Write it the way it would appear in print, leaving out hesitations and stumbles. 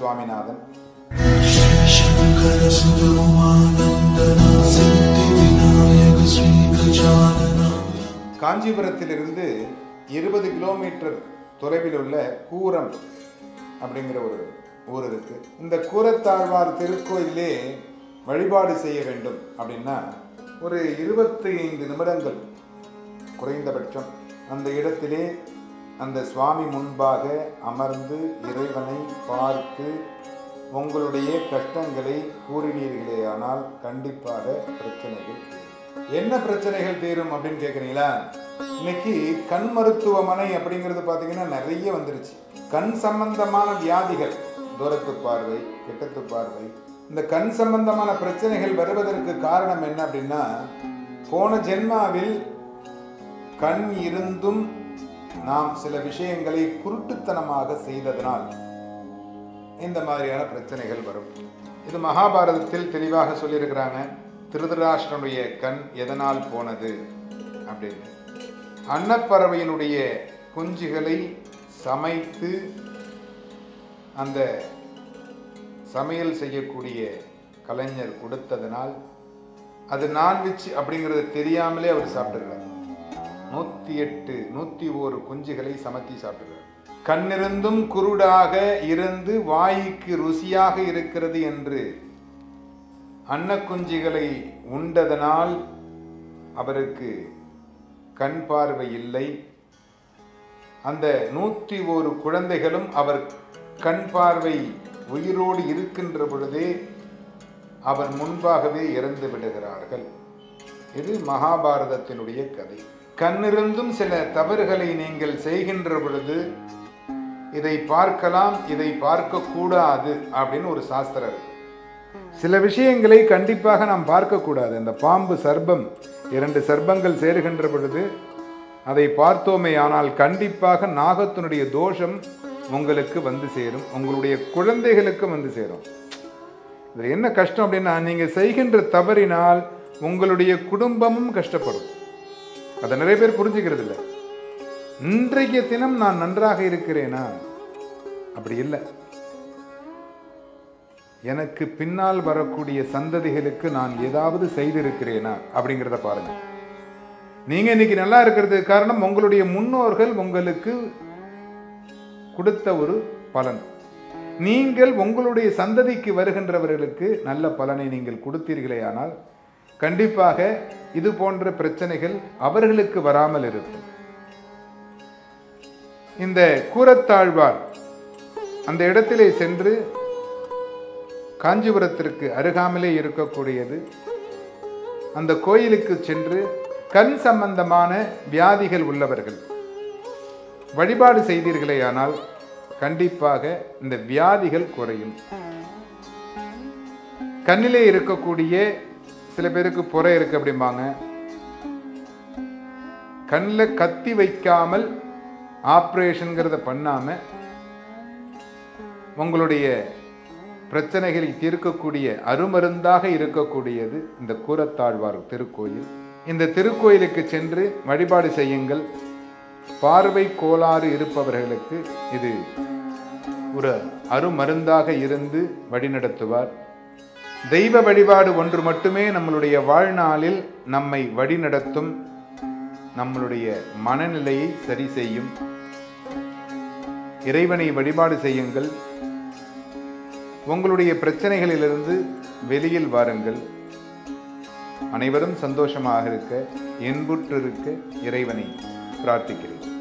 சுவாமிநாதன். காஞ்சிபுரத்திலிருந்து 20 கிலோமீட்டர் தொலைவில் உள்ள கூரம் அப்படிங்கிற ஒரு ஊர் இருக்கு. இந்த கூரத்தாழ்வார் திருக்கோயிலே வழிபாடு செய்ய வேண்டும் அப்படின்னா ஒரு 25 நிமிடங்கள் குறைந்தபட்சம் அந்த இடத்திலே அந்த சுவாமி முன்பாக அமர்ந்து இறைவனை பார்த்து உங்களுடைய கஷ்டங்களை கூறினீர்களே ஆனால் கண்டிப்பாக பிரச்சனைகள் தீரும். என்ன பிரச்சனைகள் தீரும் அப்படின்னு கேட்குறீங்களா? இன்னைக்கு கண் மருத்துவமனை அப்படிங்கிறது பார்த்தீங்கன்னா நிறைய வந்துருச்சு. கண் சம்பந்தமான வியாதிகள், தூரத்து பார்வை, கிட்டத்து பார்வை, இந்த கண் சம்பந்தமான பிரச்சனைகள் வருவதற்கு காரணம் என்ன அப்படின்னா, போன ஜென்மாவில் கண் இருந்தும் நாம் சில விஷயங்களை குருட்டுத்தனமாக செய்ததனால் இந்த மாதிரியான பிரச்சனைகள் வரும். இது மகாபாரதத்தில் தெளிவாக சொல்லியிருக்கிறாங்க. திருதராஷ்டிரனுடைய கண் எதனால் போனது அப்படின்னு. அன்னப்பறவையினுடைய குஞ்சுகளை சமைத்து அந்த சமையல் செய்யக்கூடிய கலைஞர் கொடுத்ததனால் அது நான்வெஜ் அப்படிங்கிறது தெரியாமலே அவர் சாப்பிட்டுருக்கார். 101 குஞ்சுகளை சமைத்து சாப்பிட்டுருக்கார். கண்ணிருந்தும் குருடாக இருந்து வாய்க்கு ருசியாக இருக்கிறது என்று அன்னக்குஞ்சுகளை உண்டதனால் அவருக்கு கண் பார்வை இல்லை. அந்த 101 குழந்தைகளும் அவர் கண் பார்வை உயிரோடு இருக்கின்ற பொழுதே அவர் முன்பாகவே இறந்து விடுகிறார்கள். இது மகாபாரதத்தினுடைய கதை. கண்ணிருந்தும் சில தவறுகளை நீங்கள் செய்கின்ற பொழுது இதை பார்க்கலாம், இதை பார்க்க கூடாது அப்படின்னு ஒரு சாஸ்திரம் இருக்கு. சில விஷயங்களை கண்டிப்பாக நாம் பார்க்கக்கூடாது. அந்த பாம்பு சர்ப்பம், 2 சர்ப்பங்கள் சேருகின்ற பொழுது அதை பார்த்தோமே ஆனால் கண்டிப்பாக நாகத்தினுடைய தோஷம் உங்களுக்கு வந்து சேரும், உங்களுடைய குழந்தைகளுக்கு வந்து சேரும். இதில் என்ன கஷ்டம் அப்படின்னா, நீங்கள் செய்கின்ற தவறினால் உங்களுடைய குடும்பமும் கஷ்டப்படும். அதை நிறைய பேர் புரிஞ்சுக்கிறது இல்லை. இன்றைய தினம் நான் நன்றாக இருக்கிறேனா? அப்படி இல்லை. எனக்கு பின்னால் வரக்கூடிய சந்ததிகளுக்கு நான் ஏதாவது செய்திருக்கிறேனா அப்படிங்கிறத பாருங்க. நீங்க இன்னைக்கு நல்லா இருக்கிறதுக்கு காரணம் உங்களுடைய முன்னோர்கள் உங்களுக்கு கொடுத்த ஒரு பலன். நீங்கள் உங்களுடைய சந்ததிக்கு வருகின்றவர்களுக்கு நல்ல பலனை நீங்கள் கொடுத்தீர்களே ஆனால் கண்டிப்பாக இது போன்ற பிரச்சனைகள் அவர்களுக்கு வராமல் இருக்கும். இந்த கூரத்தாழ்வார் அந்த இடத்திலே சென்று, காஞ்சிபுரத்திற்கு அருகாமலே இருக்கக்கூடியது, அந்த கோயிலுக்கு சென்று கண் சம்பந்தமான வியாதிகள் உள்ளவர்கள் வழிபாடு செய்தீர்களே ஆனால் கண்டிப்பாக இந்த வியாதிகள் குறையும். கண்ணிலே இருக்கக்கூடிய சில பேருக்கு புரை இருக்கு அப்படிம்பாங்க. கண்ணில் கத்தி வைக்காமல் ஆப்ரேஷன்கிறத பண்ணாம உங்களுடைய பிரச்சனைகளை தீர்க்கக்கூடிய அருமருந்தாக இருக்கக்கூடியது இந்த கூரத்தாழ்வார் திருக்கோயில். இந்த திருக்கோயிலுக்கு சென்று வழிபாடு செய்யுங்கள். பார்வை கோளாறு இருப்பவர்களுக்கு இது ஒரு அருமருந்தாக இருந்து வழிநடத்துவார். தெய்வ வழிபாடு ஒன்று மட்டுமே நம்மளுடைய வாழ்நாளில் நம்மை வழிநடத்தும், நம்மளுடைய மனநிலையை சரி செய்யும். இறைவனை வழிபாடு செய்யுங்கள். உங்களுடைய பிரச்சனைகளிலிருந்து வெளியில் வாருங்கள். அனைவரும் சந்தோஷமாக இருக்க, இன்புற்று இருக்க இறைவனை பிரார்த்திக்கிறேன்.